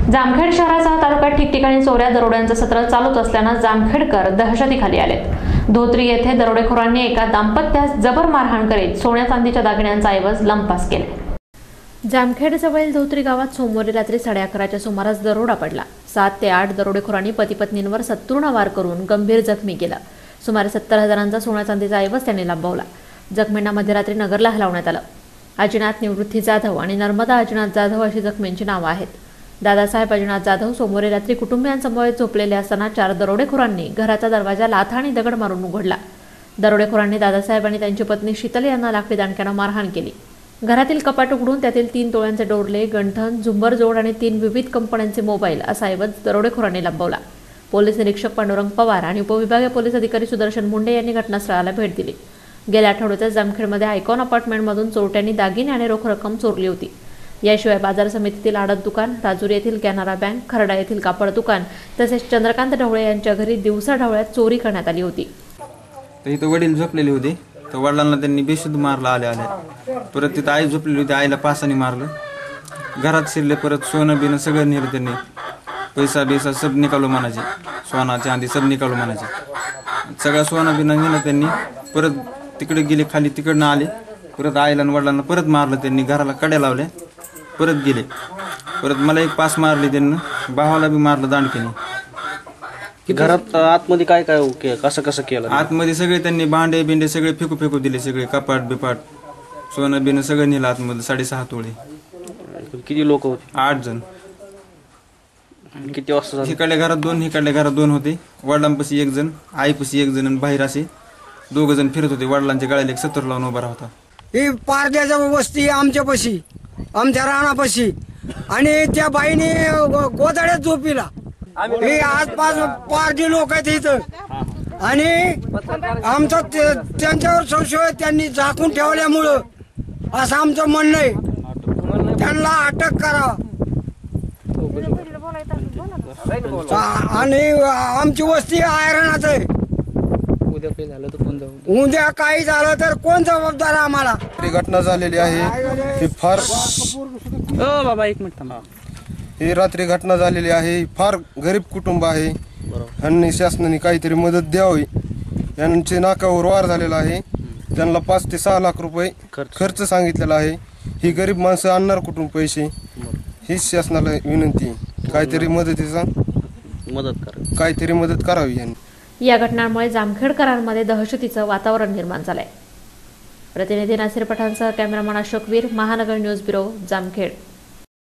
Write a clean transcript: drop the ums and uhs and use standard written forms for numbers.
जामखेड शहरासह तालुक्यात ठिकठिकाणी चोऱ्या दरोड्यांचं सत्र चालूच असल्यानं जामखेडकर दहशतीखाली आलेत। धोत्री येथे दरोडेखोरांनी एका दाम्पत्यास जबर मारहाण करीत सोन्या चांदीच्या दागिन्यांचा ऐवज लंपास केला। जामखेडजवळील धोत्री गावात सोमवारी रात्री 11:30च्या सुमारास दरोडा पडला। 7 ते 8 दरोडेखोरांनी पती-पत्नींवर सत्तूर्ण वार करून गंभीर जखमी केला। सुमारे 70,000चा सोन्या चांदीचा ऐवज त्यांनी लंपवला। जखमींना मध्यरात्री नगरला हलवण्यात आलं। अजिनाथ निवृत्ती जाधव आणि नर्मदा अजिनाथ जाधव अशी जखमींची नावं आहेत। दादासाहेब अजिनाथ जाधव सोमवारी रात्री कुटुंबियांसमवेत झोपलेले असताना 4 दरोडेखोरांनी घराचा दरवाजा लाथ आणि दगड मारून उघडला। दरोडेखोरांनी दादासाहेब आणि त्यांची पत्नी शीतल यांना लाकडी दांडक्यानं मारहाण केली। घरातील कपाट उघडून त्यातील 3 तोळ्यांचे डोरले, गंठण, झुंबर जोड आणि 3 विविध कंपन्यांचे मोबाईल असा ऐवज दरोडेखोरांनी लंपवला। पोलीस निरीक्षक पांडुरंग पवार आणि उपविभागीय पोलीस अधिकारी सुदर्शन मुंडे यांनी घटनास्थळाला भेट दिली। गेल्या आठवड्यात जामखेडमध्ये आयकॉन अपार्टमेंटमधून चोरट्यांनी दागिने आणि रोख रक्कम चोरली होती। याशिवाय बाजार समितीतील आडत दुकान, राजुरी येथील कॅनरा बँक, खरडा येथील कापड दुकान तसेच चंद्रकांत ढवळे यांच्या घरी दिवसा ढवळ्यात चोरी करण्यात आली होती। तर इथं वडील झोपलेले होते, तर वडिलांना त्यांनी बेशुद्ध मारलं आल्या। परत तिथं आई झोपलेली होती, आईला पासाने मारलं। घरात शिरले, परत सोनं बिनं सगळं नेलं त्यांनी, पैसा बिसा सब निकालो म्हणायचे, सोना चांदी सब निकालो म्हणायचे। सगळं सोनं बिनं नेलं त्यांनी। परत तिकडे गेले, खाली तिकडनं आले, परत आईला आणि वडिलांना परत मारलं त्यांनी, घराला कड्या लावल्या, परत गेले। परत मला एक पास मारली त्यांनी, भावाला बी मारलं दांडकीने। घरात आतमध्ये काय काय कसं केलं? आतमध्ये सगळे त्यांनी भांडे बिंडे सगळे फेकू दिले, सगळे कपाट बिपाट सोनं बिनं सगळं नेलं आतमध्ये। 6.5 तोळे। किती लोक होते? 8 जण। किती वाजता? हिकडल्या घरात 2, हिकडल्या घरात 2 होते। वडिलांपाशी 1 जण, आईपाशी 1 जण आणि बाहेर असे 2 जण फिरत होते। वडिलांच्या गळ्याला एक 70 लावून उभा होता। ही पारद्याच्या वस्ती आमच्यापाशी, आमच्या रानापाशी, आणि त्या बाईने गोदाड्यात झोपीला। हे आसपास पारधी लोक आहेत इथं, आणि आमचा त्यांच्यावर संशय त्यांनी झाकून ठेवल्यामुळं असं आमचं म्हणणं आहे, त्यांना अटक करावा। आणि आमची वस्ती आयरणात आहे। उद्या काही झालं तर कोण जबाबदार आम्हाला? ही घटना झालेली आहे, ही फार बाबा एक मिनिट थांबा। ही रात्री घटना झालेली आहे, फार गरीब कुटुंब आहे आणि शासनाने काहीतरी मदत द्यावी। यांचे नाकावर वार झालेला आहे, त्यांना 5 ते 6 लाख रुपये खर्च सांगितलेला आहे। ही गरीब माणसं आणणार कुठून पैसे? हीच शासनाला विनंती, काहीतरी काहीतरी मदत करावी यांनी। या घटनांमुळे जामखेडकरांमध्ये दहशतीचं वातावरण निर्माण झालंय। प्रतिनिधी नासिर पठाणसह cameraman Ashok Veer, Mahanagar news bureau, Jamkhed.